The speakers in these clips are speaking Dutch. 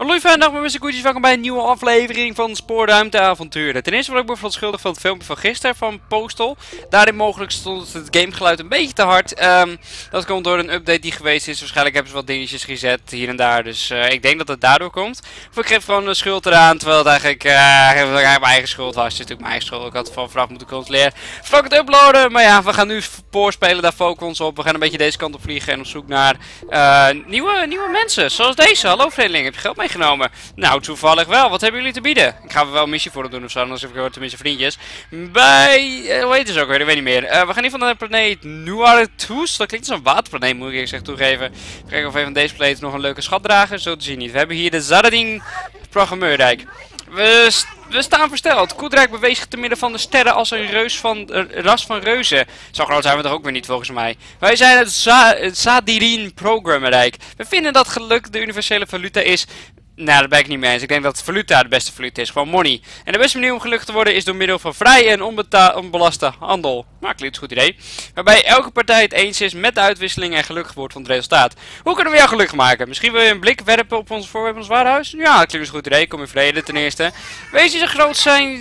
Hallo fijne dag, mijn beste koetjes. Welkom bij een nieuwe aflevering van Spoorruimteavonturen. Ten eerste wil ik me verontschuldigen van het filmpje van gisteren van Postal. Daarin mogelijk stond het gamegeluid een beetje te hard. Dat komt door een update die geweest is. Waarschijnlijk hebben ze wat dingetjes gezet hier en daar. Dus ik denk dat het daardoor komt. Of ik geef gewoon de schuld eraan, terwijl het eigenlijk mijn eigen schuld was. Het is natuurlijk mijn eigen schuld. Ik had het van vanaf moeten controleren. Vlak het uploaden. Maar ja, we gaan nu voorspelen, daar focussen ons op. We gaan een beetje deze kant op vliegen en op zoek naar nieuwe mensen. Zoals deze. Hallo vreemdeling, heb je geld meegenomen? Nou, toevallig wel. Wat hebben jullie te bieden? Ik ga er wel een missie voor doen of zo, anders heb ik tenminste vriendjes. Bij, hoe heet het ook weer? Ik weet niet meer. We gaan hier van de planeet Nuartus. Dat klinkt als een waterplaneet, moet ik eerlijk toegeven. Kijken of een van deze planeten nog een leuke schat dragen. Zo te zien niet. We hebben hier de Zaradin Programmeurdijk. We staan versteld. Koedrijk beweegt zich te midden van de sterren als een ras van reuzen. Zo groot zijn we toch ook weer niet volgens mij. Wij zijn het Zadirin Programmerrijk. We vinden dat geluk de universele valuta is. Nou, daar ben ik niet mee eens. Ik denk dat valuta de beste valuta is. Gewoon money. En de beste manier om gelukkig te worden is door middel van vrije en onbelaste handel. Maar klinkt een goed idee. Waarbij elke partij het eens is met de uitwisseling en gelukkig wordt van het resultaat. Hoe kunnen we jou gelukkig maken? Misschien wil je een blik werpen op ons voorwerp, ons warenhuis? Ja, dat klinkt een goed idee. Kom in vrede ten eerste. Wees zo groot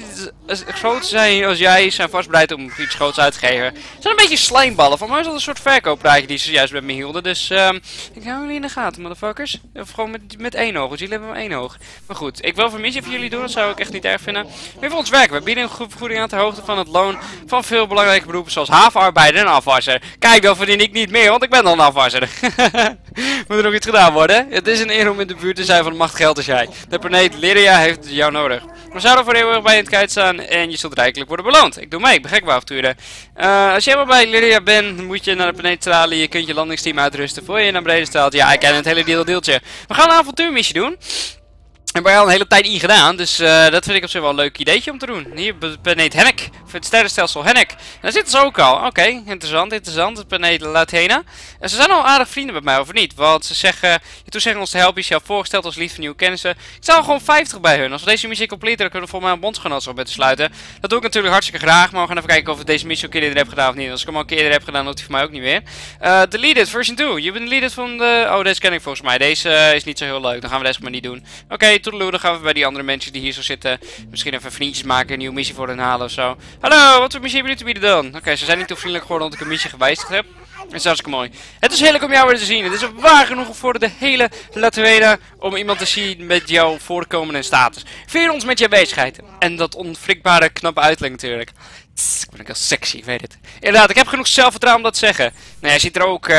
zijn als jij zijn vastbereid om iets groots uit te geven. Het zijn een beetje slijmballen. Van mij is dat een soort verkooppraatje die ze juist met me hielden. Dus ik hou jullie in de gaten, motherfuckers. Of gewoon met één oog. Want jullie hebben maar één oog. Maar goed, ik wil een missie voor jullie doen. Dat zou ik echt niet erg vinden. Weer voor ons werken. We bieden een goede vergoeding aan ter hoogte van het loon van veel belangrijke beroepen zoals havenarbeider en afwasser. Kijk, dan verdien ik niet meer, want ik ben dan een afwasser. Moet er nog iets gedaan worden? Het is een eer om in de buurt te zijn van de macht geld als jij. De planeet Lyria heeft jou nodig. We zouden voor eeuwig bij je in het kijk staan en je zult rijkelijk worden beloond. Ik doe mee, ik ben gek bij avonturen. Als je helemaal bij Lyria bent, moet je naar de planeet stralen. Je kunt je landingsteam uitrusten voor je naar beneden stelt. Ja, ik ken het hele deeltje. We gaan een avontuurmissie doen. Ik heb er al een hele tijd in gedaan, dus dat vind ik op zich wel een leuk ideetje om te doen. Hier, planeet Hennek, het sterrenstelsel Hennek. En daar zitten ze ook al. Oké, interessant. De planeet Lathena. En ze zijn al aardig vrienden met mij, of niet? Want ze zeggen, je toezeggen ons te helpen, je zelf voorgesteld als lief van nieuwe kennissen. Ik stel gewoon 50 bij hun. Als we deze missie completen, dan kunnen we volgens mij een bondsgenootschap met te sluiten. Dat doe ik natuurlijk hartstikke graag, maar we gaan even kijken of ik deze missie ook eerder heb gedaan of niet. Als ik hem al een keer eerder heb gedaan, doet hij voor mij ook niet meer. Deleted, version 2. Je bent deleted van de... Oh, deze ken ik volgens mij. Deze is niet zo heel leuk. Dan gaan we deze maar niet doen. Oké. Toedeloe, dan gaan we bij die andere mensen die hier zo zitten misschien even vriendjes maken, een nieuwe missie voor hen halen of zo. Hallo, wat voor missie hebben jullie te bieden dan? Oké, ze zijn niet zo vriendelijk geworden omdat ik een missie gewijzigd heb. Dat is hartstikke mooi. Het is heerlijk om jou weer te zien. Het is waar genoeg voor de hele Lathena om iemand te zien met jouw voorkomen en status. Veer ons met je aanwezigheid. En dat onwrikbare knappe uiterlijk natuurlijk. Ik ben ook heel sexy, ik weet het. Inderdaad, ik heb genoeg zelfvertrouwen om dat te zeggen. Nou, hij ziet er ook,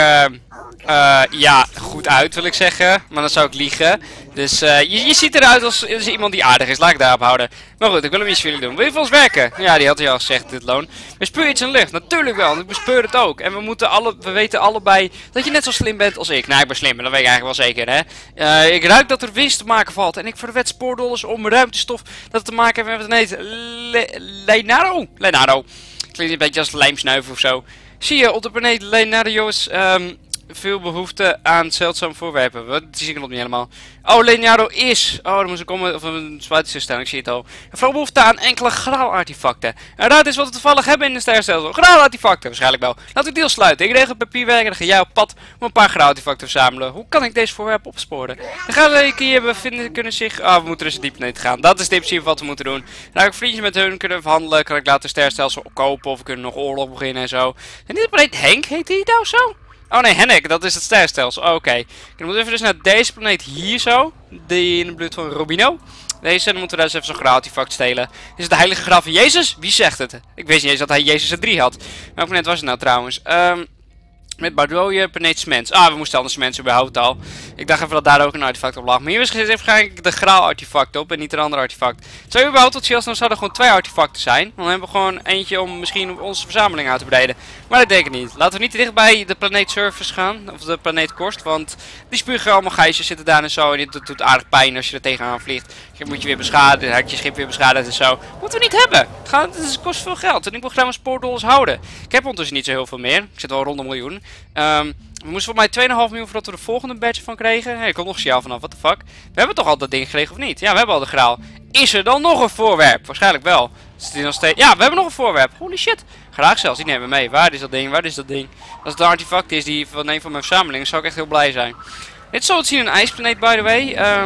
ja, goed uit wil ik zeggen. Maar dan zou ik liegen. Dus je ziet eruit als iemand die aardig is. Laat ik daarop houden. Maar goed, ik wil hem iets voor jullie doen. Wil je voor ons werken? Ja, die had hij al gezegd, dit loon. Bespeur iets in de lucht? Natuurlijk wel. Ik bespeur het ook. En we weten allebei dat je net zo slim bent als ik. Nou, ik ben slim, dat weet ik eigenlijk wel zeker, hè. Ik ruik dat er winst te maken valt. En ik verwed spoordollars om ruimtestof dat te maken heeft met het Lenaro. Klinkt een beetje als lijmsnuiven of zo. Zie je, op de planeet Lenario is veel behoefte aan zeldzame voorwerpen. Wat zie ik nog niet helemaal. Oh, Lenaro is. Oh, dan moest ik komen of een spuitsystem. Ik zie het al. Vooral behoefte aan enkele graalartefacten. En raad eens wat we toevallig hebben in de sterrenstelsel. Graalartefacten, waarschijnlijk wel. Laten we deal sluiten. Ik regel papierwerk en dan ga jij op pad om een paar graalartefacten te verzamelen. Hoe kan ik deze voorwerp opsporen? De graalartefacten die hier bevinden kunnen zich... Oh, we moeten dus een diep planeet gaan. Dat is in principe wat we moeten doen. Dan ik vriendjes met hun kunnen verhandelen. Kan ik later het sterrenstelsel kopen of we kunnen nog oorlog beginnen en zo. En dit planeet Henk, heet die nou zo? Oh nee, Hennek, dat is het sterrenstelsel. Oh, oké. Dan moeten we even dus naar deze planeet hier zo. Die in de buurt van Robino. Deze, dan moeten we daar eens even zo'n graalartefact stelen. Is het de heilige graaf van Jezus? Wie zegt het? Ik wist niet eens dat hij Jezus er 3 had. Welk planeet was het nou trouwens? Met Bardooie, planeet Smens. Ah, we moesten anders Smens überhaupt al. Ik dacht even dat daar ook een artefact op lag. Maar hier is even de graal artefact op en niet een ander artefact. Zou je überhaupt wat zien, dan zouden er gewoon 2 artefacten zijn. Dan hebben we gewoon eentje om misschien onze verzameling uit te breiden. Maar dat denk ik niet. Laten we niet dicht bij de planeet Surface gaan. Of de planeet Korst. Want die spugen allemaal geisjes zitten daar en zo. En dit doet aardig pijn als je er tegenaan vliegt. Je moet je weer beschadigen. Had je schip weer beschadigd en zo. Moeten we niet hebben. Het kost veel geld. En ik wil graag mijn spoordollars houden. Ik heb ondertussen niet zo heel veel meer. Ik zit wel rond een miljoen. We moesten voor mij 2,5 miljoen voordat we de volgende badge van kregen. Hey, er komt nog signaal vanaf, what the fuck. We hebben toch al dat ding gekregen of niet? Ja, we hebben al de graal. Is er dan nog een voorwerp? Waarschijnlijk wel. Is die nog steeds... Ja, we hebben nog een voorwerp. Holy shit. Graag zelfs, die nemen we mee. Waar is dat ding? Waar is dat ding? Als het een artefact is die van een van mijn verzamelingen, zou ik echt heel blij zijn. Dit zal het zien een ijsplaneet, by the way.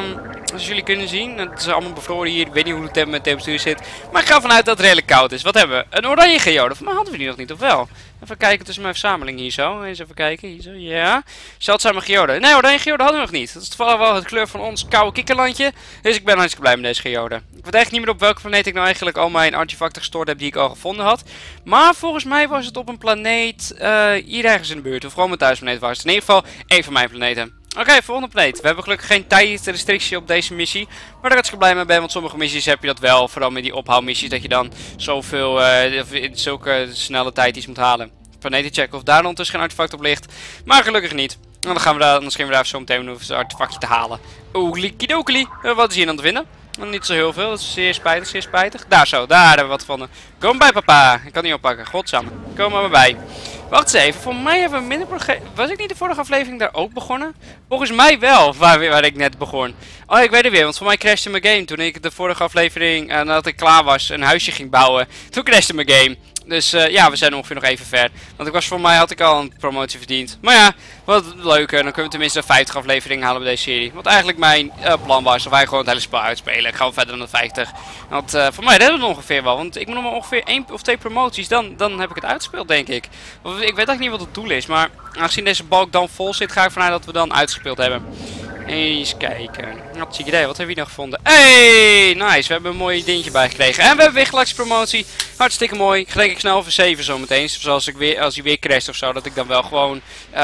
Zoals jullie kunnen zien. Het is allemaal bevroren hier. Ik weet niet hoe het met temperatuur zit. Maar ik ga vanuit dat het redelijk koud is. Wat hebben we? Een oranje geode. Voor mij hadden we die nog niet, of wel? Even kijken tussen mijn verzameling hier zo. Eens even kijken. Hier zo. Ja. Zeldzame geode. Nee, oranje geode hadden we nog niet. Dat is toevallig wel het kleur van ons koude kikkerlandje. Dus ik ben hartstikke blij met deze geode. Ik weet eigenlijk niet meer op welke planeet ik nou eigenlijk al mijn artefacten gestoord heb die ik al gevonden had. Maar volgens mij was het op een planeet hier ergens in de buurt. Of gewoon mijn thuisplaneet was het. In ieder geval één van mijn planeten. Oké, volgende planeet. We hebben gelukkig geen tijdrestrictie op deze missie. Maar daar ik hartstikke blij mee ben, want sommige missies heb je dat wel. Vooral met die ophaalmissies, dat je dan zoveel in zulke snelle tijd iets moet halen. Planeten checken of daar ondertussen geen artefact op ligt. Maar gelukkig niet. En dan gaan we daar, anders gaan we daar zo meteen een artefactje te halen. Oelikidokeli. Wat is hier dan te vinden? Niet zo heel veel, dat is zeer spijtig, zeer spijtig. Daar zo, daar hebben we wat gevonden. Kom bij papa. Ik kan niet oppakken, godsamme. Kom maar bij. Wacht eens even, voor mij hebben we minder progressie. Was ik niet de vorige aflevering daar ook begonnen? Volgens mij wel, waar ik net begon. Oh, ik weet het weer, want voor mij crashte mijn game toen ik de vorige aflevering, nadat ik klaar was, een huisje ging bouwen. Toen crashte mijn game. Dus ja, we zijn ongeveer nog even ver. Want voor mij had ik al een promotie verdiend. Maar ja, wat leuker. Dan kunnen we tenminste 50 afleveringen halen bij deze serie. Wat eigenlijk mijn plan was. Dat wij gewoon het hele spel uitspelen. Ik ga verder dan de 50. Want voor mij redden we het ongeveer wel. Want ik moet nog maar ongeveer 1 of 2 promoties. Dan heb ik het uitgespeeld, denk ik. Ik weet eigenlijk niet wat het doel is. Maar aangezien deze balk dan vol zit, ga ik vanuit dat we dan uitgespeeld hebben. Eens kijken. Wat zie je idee? Wat hebben we hier nog gevonden? Hey, nice. We hebben een mooi dingetje bij gekregen. En we hebben weer gelukspromotie. Hartstikke mooi. Ik denk ik snel over 7 zometeen. Zoals als hij weer crasht of zo. Dat ik dan wel gewoon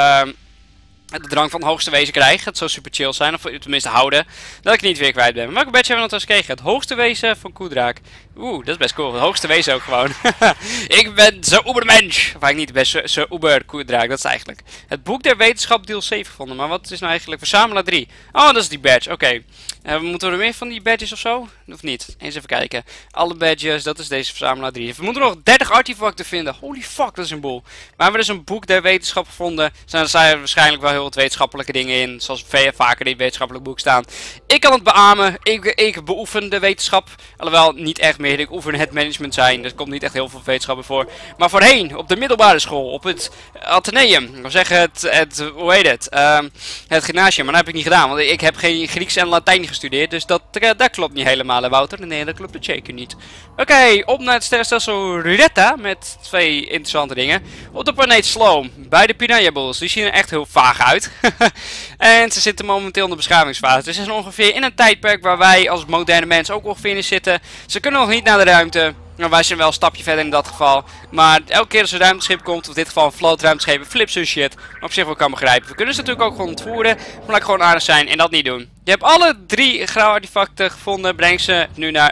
de drang van het hoogste wezen krijg. Het zou super chill zijn. Of tenminste houden. Dat ik niet weer kwijt ben. Welke badge hebben we nog gekregen? Het hoogste wezen van Koedraak. Oeh, dat is best cool. Het hoogste wezen ook gewoon. Ik ben zo ubermensch. Of eigenlijk niet zo uber Koedraak. Dat is eigenlijk. Het boek der wetenschap deel 7 gevonden. Maar wat is nou eigenlijk verzamelaar 3? Oh, dat is die badge. Oké. Moeten we er meer van die badges of zo? Of niet? Eens even kijken. Alle badges, dat is deze verzamelaar 3. We moeten nog 30 artefacten vinden. Holy fuck, dat is een boel. Maar we hebben dus een boek der wetenschap gevonden. Er zijn waarschijnlijk wel heel wat wetenschappelijke dingen in. Zoals vaker in het wetenschappelijk boek staan. Ik kan het beamen. Ik beoefen de wetenschap. Alhoewel, niet echt meer. Ik oefen het management zijn. Er komt niet echt heel veel wetenschappen voor. Maar voorheen, op de middelbare school. Op het Atheneum. Ik wil zeggen, hoe heet het? Het gymnasium. Maar dat heb ik niet gedaan. Want ik heb geen Grieks en Latijn gestudeerd. Dus dat klopt niet helemaal, hè, Wouter. Nee, dat klopt zeker niet. Oké, op naar het sterrenstelsel Ruretta. Met 2 interessante dingen. Op de planeet Sloom. Bij de Piranha Bulls. Die zien er echt heel vaag uit. En ze zitten momenteel in de beschavingsfase. Dus ze zijn ongeveer in een tijdperk waar wij als moderne mensen ook ongeveer in zitten. Ze kunnen nog niet naar de ruimte. Nou, wij zijn wel een stapje verder in dat geval. Maar elke keer als een ruimteschip komt, of in dit geval een vloot ruimteschepen, flips hun shit. Maar op zich wel kan begrijpen. We kunnen ze natuurlijk ook gewoon ontvoeren. Maar laat ik gewoon aardig zijn en dat niet doen. Je hebt alle 3 grauwe artefacten gevonden. Breng ze nu naar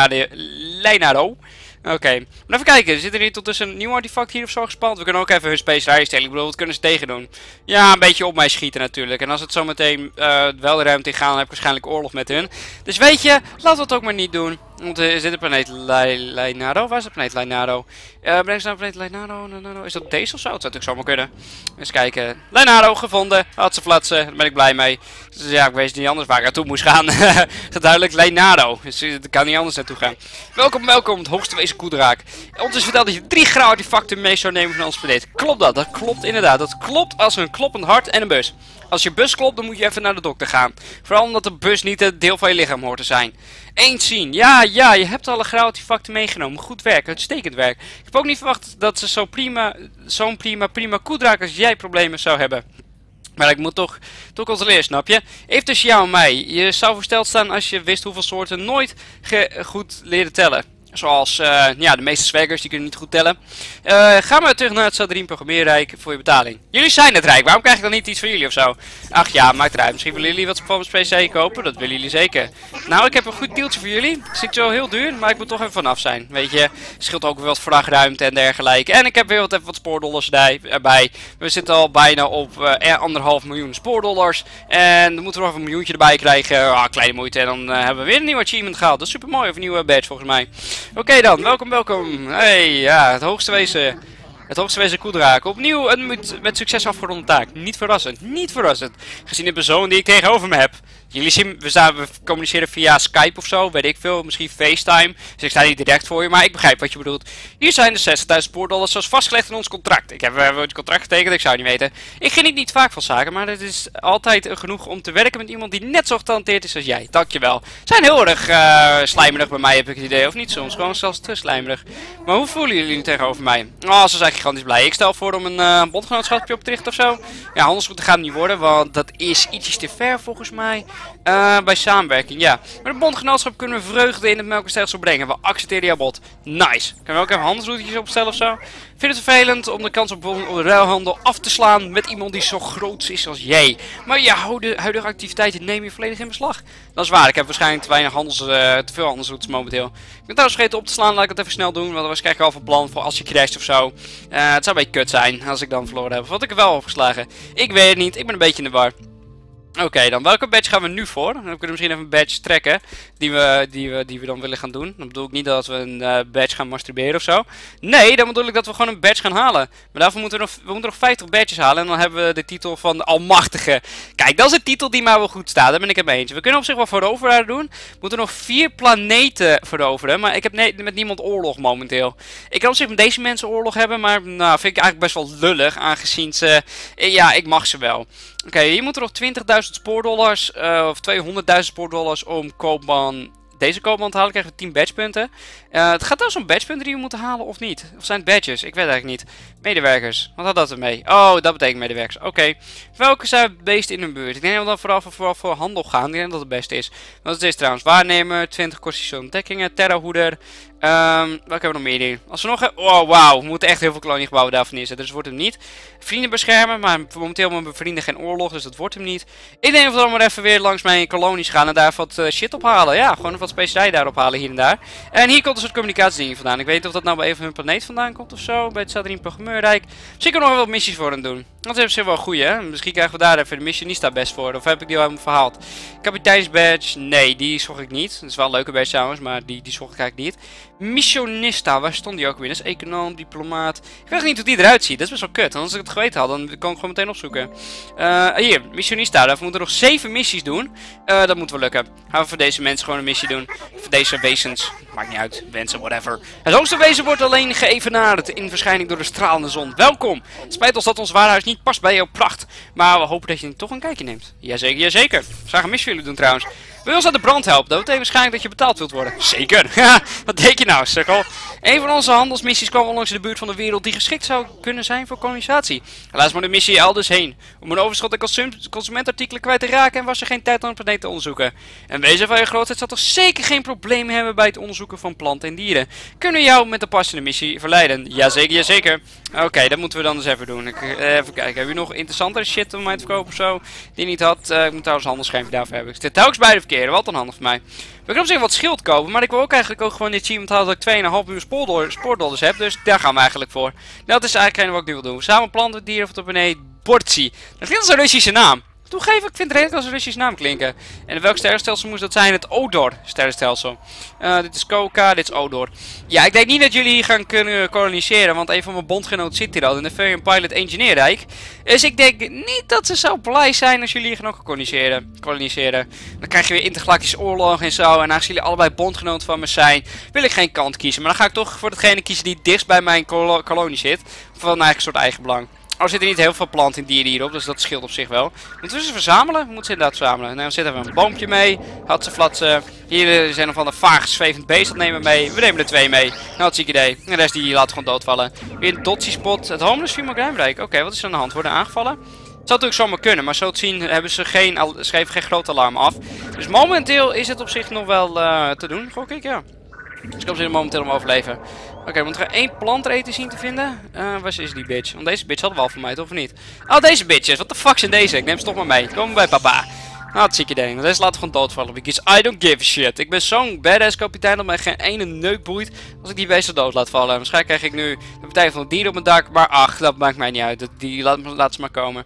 Leinaro. Oké, maar even kijken. Zit er hier tot tussen een nieuw artefact hier of zo gespand? We kunnen ook even hun space stellen. Ik bedoel, wat kunnen ze tegen doen? Ja, een beetje op mij schieten natuurlijk. En als het zo meteen wel de ruimte in gaan, dan heb ik waarschijnlijk oorlog met hun. Dus weet je, laten we het ook maar niet doen. Want is dit de planeet Leinaro? Waar is de planeet Leinaro? Breng ze naar de planeet Leinaro? Is dat deze of zo? Dat zou natuurlijk zomaar kunnen. Eens kijken. Leinaro gevonden. Had ze flatsen. Daar ben ik blij mee. Dus ja, ik weet niet anders waar ik naartoe moest gaan. Dat is duidelijk Leinaro. Dus ik kan niet anders naartoe gaan. Welkom. Het hoogste wezen Koedraak. Ons is verteld dat je 3 grauwe artefacten mee zou nemen van onze planeet. Klopt dat? Dat klopt inderdaad. Dat klopt als een kloppend hart en een bus. Als je bus klopt, dan moet je even naar de dokter gaan. Vooral omdat de bus niet het deel van je lichaam hoort te zijn. Eens zien. Ja, je hebt alle grauwe artefacten meegenomen. Goed werk, uitstekend werk. Ik heb ook niet verwacht dat ze zo'n prima Koedraak als jij problemen zou hebben. Maar ik moet toch controleren, snap je? Even tussen jou en mij. Je zou versteld staan als je wist hoeveel soorten nooit goed leren tellen. Zoals ja, de meeste swaggers, die kunnen niet goed tellen. Ga maar terug naar het Sadrien programmeerrijk voor je betaling. Jullie zijn het rijk, waarom krijg ik dan niet iets van jullie of zo? Ach ja, maakt eruit. Misschien willen jullie wat van mijn PC kopen, dat willen jullie zeker. Nou, ik heb een goed deeltje voor jullie. Het is niet zo heel duur, maar ik moet toch even vanaf zijn. Weet je, scheelt ook weer wat vrachtruimte en dergelijke. En ik heb weer even wat spoordollars erbij. We zitten al bijna op 1,5 miljoen spoordollars. En dan moeten we nog even een miljoentje erbij krijgen. Kleine moeite. En dan hebben we weer een nieuw achievement gehaald. Dat is super mooi, of een nieuwe badge volgens mij. Oké dan, welkom. Hey, ja, het hoogste wezen Koedraak. Opnieuw een met succes afgeronde taak. Niet verrassend. Gezien de persoon die ik tegenover me heb. Jullie zien, we communiceren via Skype of zo, weet ik veel, misschien FaceTime. Dus ik sta niet direct voor je, maar ik begrijp wat je bedoelt. Hier zijn de 60.000 spoordollars zoals vastgelegd in ons contract. Ik heb het contract getekend, ik zou het niet weten. Ik geniet niet vaak van zaken, maar het is altijd genoeg om te werken met iemand die net zo getalenteerd is als jij. Dankjewel. Zijn heel erg slijmerig bij mij, heb ik het idee, of niet soms? Gewoon zelfs te slijmerig. Maar hoe voelen jullie nu tegenover mij? Oh, ze zijn gigantisch blij. Ik stel voor om een bondgenootschapje op te richten of zo. Ja, handelsroute gaat het niet worden, want dat is ietsjes te ver volgens mij. Bij samenwerking, ja. Met een bondgenootschap kunnen we vreugde in het melkenstelsel brengen. We accepteren jouw bod. Nice. Kunnen we ook even handelsroutetjes opstellen of zo? Vind het vervelend om de kans op de ruilhandel af te slaan met iemand die zo groot is als jij. Maar je huidige activiteiten neem je volledig in beslag. Dat is waar, ik heb waarschijnlijk te veel handelsroutes momenteel. Ik ben trouwens vergeten op te slaan, laat ik het even snel doen. Want dat was krijg ik al van plan voor als je crasht of zo. Het zou een beetje kut zijn als ik dan verloren heb. Of had ik er wel opgeslagen? Ik weet het niet, ik ben een beetje in de war. Oké, dan welke badge gaan we nu voor? Dan kunnen we misschien even een badge trekken die we dan willen gaan doen. Dan bedoel ik niet dat we een badge gaan masturberen of zo. Nee, dan bedoel ik dat we gewoon een badge gaan halen. Maar daarvoor moeten we nog 50 badges halen en dan hebben we de titel van de Almachtige. Kijk, dat is een titel die maar wel goed staat, daar ben ik het mee eens. We kunnen op zich wel veroveren doen. We moeten nog 4 planeten veroveren, maar ik heb met niemand oorlog momenteel. Ik kan op zich met deze mensen oorlog hebben, maar nou, vind ik eigenlijk best wel lullig, aangezien ze... Ja, ik mag ze wel. Oké, hier moeten nog 20.000 spoordollars, of 200.000 spoordollars om koopman, deze koopman te halen. Krijgen we 10 badgepunten. Het gaat trouwens om badgepunten die we moeten halen of niet? Of zijn het badges? Ik weet eigenlijk niet. Medewerkers, wat had dat ermee? Oh, dat betekent medewerkers. Oké. Welke zijn het beesten in hun buurt? Ik denk dat we dan vooral voor handel gaan. Ik denk dat het beste is. Wat is dit trouwens? Waarnemer, 20 kostische ontdekkingen, terrorhoeder. Welke hebben we nog meer hier? Als we nog... Oh, wauw. We moeten echt heel veel koloniegebouwen daarvan neerzetten. Dus wordt hem niet. Vrienden beschermen. Maar momenteel hebben mijn vrienden geen oorlog. Dus dat wordt hem niet. Ik denk dat we dan maar even weer langs mijn kolonies gaan. En daar wat shit ophalen. Ja, gewoon wat specerijen daar ophalen hier en daar. En hier komt een soort communicatiedingen vandaan. Ik weet niet of dat nou bij een van hun planeet vandaan komt of zo. Bij het Saturnine Programmeurrijk. Misschien kunnen we nog wel wat missies voor hen doen. Dat is op zich wel goed, hè. Misschien krijgen we daar even de missionista best voor. Of heb ik die al helemaal verhaald? Kapiteinsbadge. Nee, die zocht ik niet. Dat is wel een leuke badge trouwens. Maar die zocht ik eigenlijk niet. Missionista, waar stond die ook weer? Dat is econoom, diplomaat. Ik weet niet hoe die eruit ziet. Dat is best wel kut. Want als ik het geweten had, dan kan ik gewoon meteen opzoeken. Hier, missionista. Daarvoor moeten we nog 7 missies doen. Dat moet wel lukken. Gaan we voor deze mensen gewoon een missie doen. Voor deze wezens. Maakt niet uit. Wensen, whatever. Het hoogste wezen wordt alleen geëvenaard in verschijning door de stralende zon. Welkom. Het spijt ons dat ons warenhuis niet past bij jouw pracht. Maar we hopen dat je toch een kijkje neemt. Jazeker, jazeker. Ik zou een missie willen doen trouwens. Wil je ons aan de brand helpen? Dat betekent waarschijnlijk dat je betaald wilt worden. Zeker. Wat denk je nou, sukkel? Een van onze handelsmissies kwam onlangs in de buurt van de wereld die geschikt zou kunnen zijn voor kolonisatie. Helaas moet de missie elders heen. Om een overschot aan consumentartikelen kwijt te raken en was er geen tijd om de planeet te onderzoeken. En wezen van je grootheid zal toch zeker geen probleem hebben bij het onderzoeken van planten en dieren. Kunnen we jou met de passende missie verleiden? Jazeker, jazeker. Oké, dat moeten we dan eens even doen. Even kijken, heb je nog interessantere shit om mij te verkopen of zo? Die niet had. Ik moet trouwens een handelsschermpje daarvoor hebben. Ik zit telkens bij de verkeerde, wat dan handig voor mij. We kunnen op zich wat schild kopen, maar ik wil ook eigenlijk ook gewoon dit achievement halen dat ik 2,5 miljoen spoordollars heb. Dus daar gaan we eigenlijk voor. Dat is eigenlijk wat ik nu wil doen. Samen planten, dieren of op beneden. Bortsi. Dat klinkt als een Russische naam. Toegeven, ik vind het redelijk als een Russische naam klinken. En welk sterrenstelsel moest dat zijn? Het Odor sterrenstelsel. Dit is Koka, dit is Odor. Ja, ik denk niet dat jullie hier gaan kunnen koloniseren, want een van mijn bondgenoten zit hier al in de Ferian Pilot Engineerrijk. Dus ik denk niet dat ze zo blij zijn als jullie hier gaan ook koloniseren. Dan krijg je weer intergalactische oorlog en zo. En aangezien jullie allebei bondgenoten van me zijn, wil ik geen kant kiezen. Maar dan ga ik toch voor datgene kiezen die dichtst bij mijn kolonie zit. Van een soort eigen belang. Er zitten niet heel veel planten en dieren hierop, dus dat scheelt op zich wel. Moeten we ze verzamelen? We moeten ze inderdaad verzamelen. Nou, dan zitten we een boompje mee. Hatsen, flatsen. Hier zijn nog van de vaag zwevend beest, dat nemen we mee. We nemen er 2 mee. Nou, wat ziek idee. En de rest die laten gewoon doodvallen. Weer een dotsie spot. Het homeless Female Grijmrijk. Oké, wat is er aan de hand? Worden aangevallen? Het zou natuurlijk zomaar kunnen, maar zo te zien hebben ze geven geen groot alarm af. Dus momenteel is het op zich nog wel te doen, gok ik, ja. Dus ik kan ze momenteel om overleven. Oké, we moeten er 1 plantreten zien te vinden. Waar is die bitch? Want deze bitch hadden we al van mij, toch of niet? Oh, deze bitches. Wat de fuck zijn deze? Ik neem ze toch maar mee. Komen bij papa. Nou, dat zie ik idee. Want deze laten gewoon doodvallen. Because I don't give a shit. Ik ben zo'n badass kapitein dat mij geen ene neuk boeit als ik die beesten dood laat vallen. Waarschijnlijk krijg ik nu de partij van het dier op mijn dak. Maar ach, dat maakt mij niet uit. Die laat ze maar komen.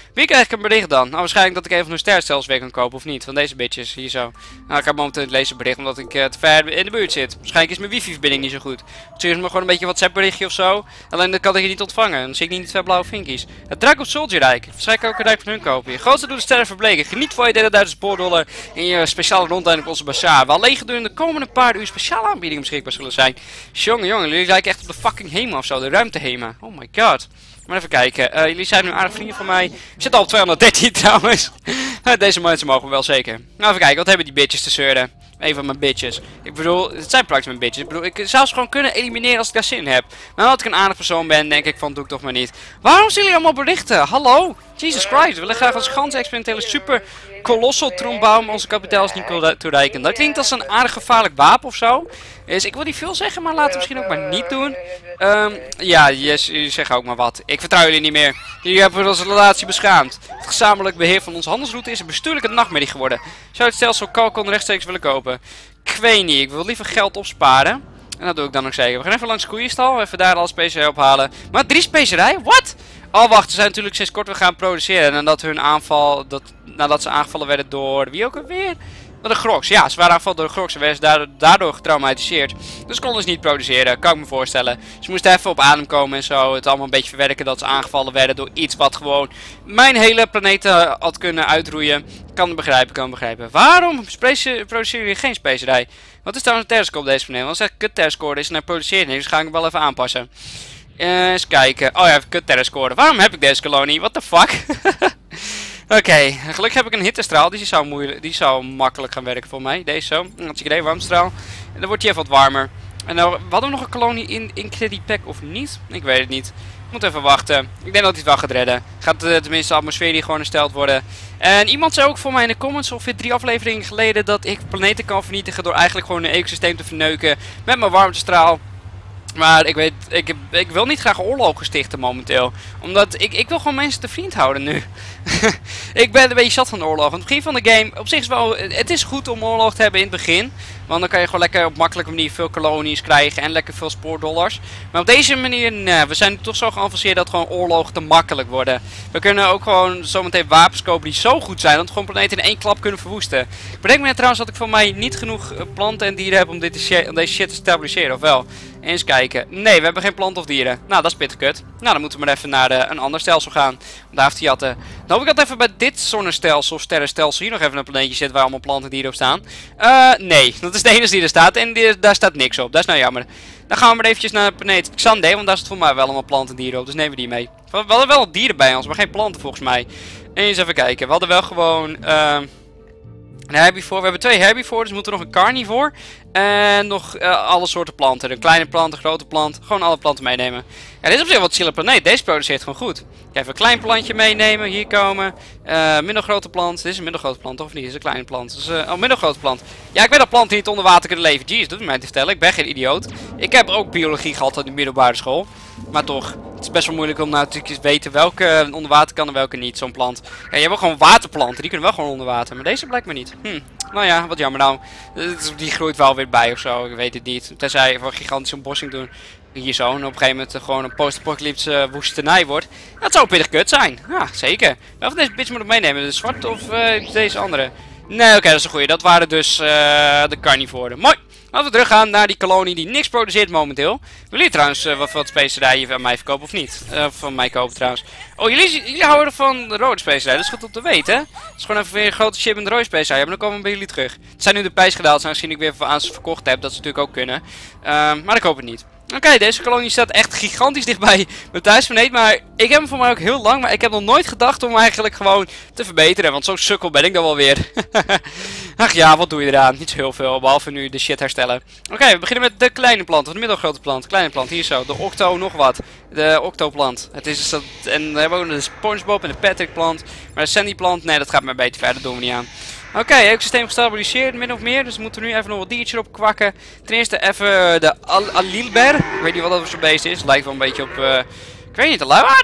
Wie krijg ik een bericht dan? Nou, waarschijnlijk dat ik even een sterrenstelsel weer kan kopen, of niet? Van deze bitches, hier zo. Nou, ik heb momenteel het lezenbericht omdat ik te ver in de buurt zit. Waarschijnlijk is mijn wifi-verbinding niet zo goed. Stuur me gewoon een beetje een WhatsApp berichtje of zo. Alleen dat kan ik je niet ontvangen. Dan zie ik niet twee blauwe vinkies. Het Dragon Soldier Rijk. Waarschijnlijk kan ik een rijk van hun kopen. Je grootste doel de sterren verbleken. Geniet van je derde Duitse spoordollar in je speciale rondleiding op onze bazaar. Waar alleen gedurende de komende paar uur speciale aanbiedingen beschikbaar zullen zijn. Jongen, jullie lijken echt op de fucking HEMA of zo. De ruimte-HEMA. Oh my god. Maar even kijken. Jullie zijn nu aardig vrienden van mij. Ik zit al op 213 trouwens. Deze mensen mogen we wel zeker. Nou, even kijken. Wat hebben die bitches te zeuren? Een van mijn bitches. Ik bedoel, het zijn praktisch mijn bitches. Ik bedoel, ik zou ze gewoon kunnen elimineren als ik daar zin heb. Maar als ik een aardig persoon ben, denk ik van, doe ik toch maar niet. Waarom zullen jullie allemaal berichten? Hallo? Jesus Christ. We willen graag als gans experimentele super colossal troonbaum onze kapiteils niet toereiken. Dat klinkt als een aardig gevaarlijk wapen of zo. Dus ik wil niet veel zeggen, maar laten we misschien ook maar niet doen. Ja, jullie zeggen ook maar wat. Ik vertrouw jullie niet meer. Jullie hebben onze relatie beschaamd. Het gezamenlijk beheer van onze handelsroute is een bestuurlijke nachtmerrie geworden. Zou het stelsel Kalkon rechtstreeks willen kopen? Ik weet niet, ik wil liever geld opsparen. En dat doe ik dan ook zeker. We gaan even langs de koeienstal, even daar alle specerijen ophalen. Maar 3 specerijen? Wat? Oh wacht, ze zijn natuurlijk sinds kort weer gaan produceren. Nadat hun aanval, nadat ze aangevallen werden door, wie ook alweer? Door de Grox. Ja, ze waren aangevallen door de Grox. Ze werden daardoor getraumatiseerd. Dus konden ze niet produceren, kan ik me voorstellen. Ze moesten even op adem komen en zo. Het allemaal een beetje verwerken dat ze aangevallen werden door iets wat gewoon mijn hele planeet had kunnen uitroeien. Kan het begrijpen, Waarom produceren jullie geen specerij? Wat is trouwens een terscore op deze planeet? Want als het kut terscore is en hij produceert niks, dus ga ik hem wel even aanpassen. Eens kijken. Oh ja, even kut terscore. Waarom heb ik deze kolonie? What the fuck? Oké, gelukkig heb ik een hittestraal. Die zou makkelijk gaan werken voor mij. Deze zo. Dat is idee, warmstraal. En dan wordt hij even wat warmer. En dan hadden we nog een kolonie in Credipack of niet? Ik weet het niet. Moet even wachten. Ik denk dat hij het wel gaat redden. Gaat tenminste de atmosfeer die gewoon hersteld worden. En iemand zei ook voor mij in de comments ongeveer 3 afleveringen geleden dat ik planeten kan vernietigen door eigenlijk gewoon een ecosysteem te verneuken met mijn warmtestraal. Maar ik wil niet graag oorlogen stichten momenteel. Omdat ik wil gewoon mensen te vriend houden nu. Ik ben een beetje zat van de oorlog. Aan het begin van de game, op zich is wel, het is goed om oorlog te hebben in het begin. Want dan kan je gewoon lekker op makkelijke manier veel kolonies krijgen en lekker veel spoordollars. Maar op deze manier, nee, we zijn toch zo geavanceerd dat gewoon oorlogen te makkelijk worden. We kunnen ook gewoon zometeen wapens kopen die zo goed zijn dat we gewoon planeten in 1 klap kunnen verwoesten. Ik bedenk me net trouwens dat ik van mij niet genoeg planten en dieren heb om deze shit te stabiliseren, of wel? Eens kijken. Nee, we hebben geen planten of dieren. Nou, dat is pittig kut. Nou, dan moeten we maar even naar een ander stelsel gaan. Om daar even te jatten. Dan hoop ik dat even bij dit zonnestelsel of sterrenstelsel hier nog even een planeetje zit waar allemaal planten en dieren op staan. Nee, dat is de enige die er staat. En daar staat niks op. Dat is nou jammer. Dan gaan we maar eventjes naar de planeet Xande, want daar zit voor mij wel allemaal planten en dieren op. Dus nemen we die mee. We hadden wel wat dieren bij ons, maar geen planten volgens mij. Eens even kijken. We hadden wel gewoon een herbivore. We hebben 2 herbivores, dus moeten we nog een carnivore. En nog alle soorten planten. Een kleine plant, een grote plant. Gewoon alle planten meenemen. Ja, dit is op zich wat chille planeet. Deze produceert gewoon goed. Even een klein plantje meenemen. Hier komen. Middelgrote plant. Dit is een middelgrote plant, toch? Of niet? Dit is een kleine plant. Dus, middelgrote plant. Ja, ik weet dat planten niet onder water kunnen leven. Jeez, dat doet mij te vertellen. Ik ben geen idioot. Ik heb ook biologie gehad op de middelbare school. Maar toch, het is best wel moeilijk om nou natuurlijk te weten welke onder water kan en welke niet. Zo'n plant. Ja, je hebt ook gewoon waterplanten. Die kunnen wel gewoon onder water. Maar deze blijkt me niet. Nou ja, wat jammer nou. Die groeit wel weer bij of zo. Ik weet het niet. Tenzij we een gigantische ontbossing doen. Hier zo. En op een gegeven moment gewoon een post-apocalyptische woestenij wordt. Dat zou pittig kut zijn. Ja, zeker. Welke van deze bitch moet ik meenemen? De zwarte of deze andere? Nee, oké, dat is een goeie. Dat waren dus de carnivoren. Mooi. Laten we teruggaan naar die kolonie die niks produceert momenteel. Willen jullie trouwens wat specerijen van mij verkopen of niet? Van mij kopen trouwens. Oh, jullie houden van de rode specerijen. Dat is goed om te weten, hè? Het is gewoon even weer een grote ship met de rode specerijen. Maar dan komen we bij jullie terug. Het zijn nu de prijs gedaald. Zijn misschien ik weer aan ze verkocht heb. Dat ze natuurlijk ook kunnen. Maar ik hoop het niet. Oké, deze kolonie staat echt gigantisch dichtbij mijn thuisplaneet. Maar ik heb hem voor mij ook heel lang. Maar ik heb nog nooit gedacht om hem eigenlijk gewoon te verbeteren. Want zo sukkel ben ik dan wel weer. Ach ja, wat doe je eraan? Niet zo heel veel. Behalve nu de shit herstellen. Oké, we beginnen met de kleine plant. Of de middelgrote plant. Kleine plant, hier zo. De octo nog wat. De octoplant. Het is en we hebben ook de Spongebob en de Patrick plant. Maar de Sandy plant, nee, dat gaat maar beter verder. Dat doen we niet aan. Oké, ecosysteem gestabiliseerd, min of meer. Dus we moeten nu even nog wat diertjes op kwakken. Ten eerste even de Alilber. Ik weet niet wat dat voor zo'n beest is. Lijkt wel een beetje op, ik weet niet, een luiaard?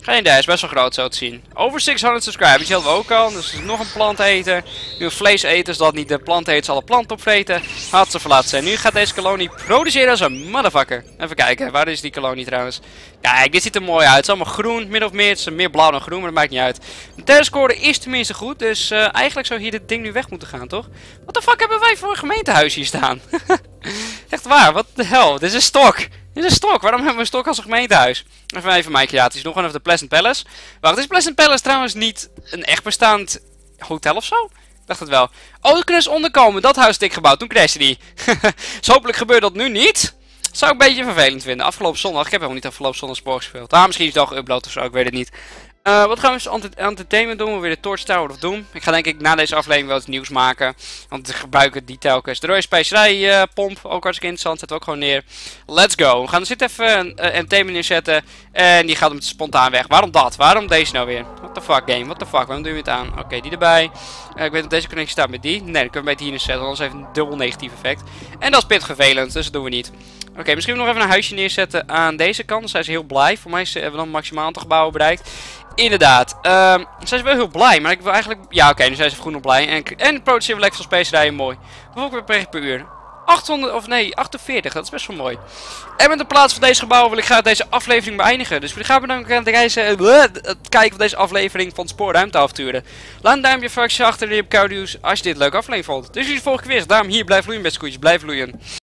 Geen idee, is best wel groot zo te zien. Over 600 subscribers, die hadden we ook al. Dus nog een planteter. Nu een vleeseter, zodat niet de planteters alle planten opvreten. Had ze verlaten zijn. Nu gaat deze kolonie produceren als een motherfucker. Even kijken, waar is die kolonie trouwens? Kijk, dit ziet er mooi uit. Het is allemaal groen, min of meer. Het is meer blauw dan groen, maar dat maakt niet uit. De terrascore is tenminste goed, dus eigenlijk zou hier dit ding nu weg moeten gaan, toch? Wat de fuck hebben wij voor een gemeentehuis hier staan? Echt waar, wat de hel? Dit is een stok. Dit is een stok. Waarom hebben we een stok als een gemeentehuis? Even mijn creaties. Nog even de Pleasant Palace. Wacht, is Pleasant Palace trouwens niet een echt bestaand hotel of zo? Ik dacht het wel. Oh, we kunnen eens onderkomen. Dat huis had ik gebouwd. Toen crashte die. Dus hopelijk gebeurt dat nu niet. Dat zou ik een beetje vervelend vinden. Afgelopen zondag. Ik heb helemaal niet afgelopen zondag Spoor gespeeld. Ah, misschien is het al geüpload of zo. Ik weet het niet. Wat gaan we als entertainment doen? We weer de Torch Tower of Doom. Ik ga denk ik na deze aflevering wel iets nieuws maken. Want we gebruiken die telkens. De rode specerij pomp. Ook hartstikke interessant. Zetten we ook gewoon neer. Let's go. We gaan er zit even een entertainment neerzetten. En die gaat hem spontaan weg. Waarom dat? Waarom deze nou weer? What the fuck game? What the fuck? Waarom doe je het aan? Oké, die erbij. Ik weet dat deze connectie staat met die. Nee, dan kunnen we beter hier neerzetten. Anders heeft het een dubbel negatief effect. En dat is pittig vervelend. Dus dat doen we niet. Oké, misschien nog even een huisje neerzetten aan deze kant. Dan zijn ze heel blij. Voor mij hebben we dan maximaal aantal gebouwen bereikt. Inderdaad. Zijn ze wel heel blij. Maar ik wil eigenlijk... Ja, oké, nu zijn ze groen op blij. En produceren we lekker veel specerijen. Mooi. Hoeveel per uur? 800, of nee, 48. Dat is best wel mooi. En met de plaats van deze gebouwen wil ik graag deze aflevering beëindigen. Dus jullie gaan bedanken aan het kijken van deze aflevering van Spoorruimteavonturen. Laat een duimpje achter in de als je dit een leuke aflevering vond. Dus jullie volgende keer weer. Daarom hier blijf vloeien, beste koetjes. Blijf vloeien.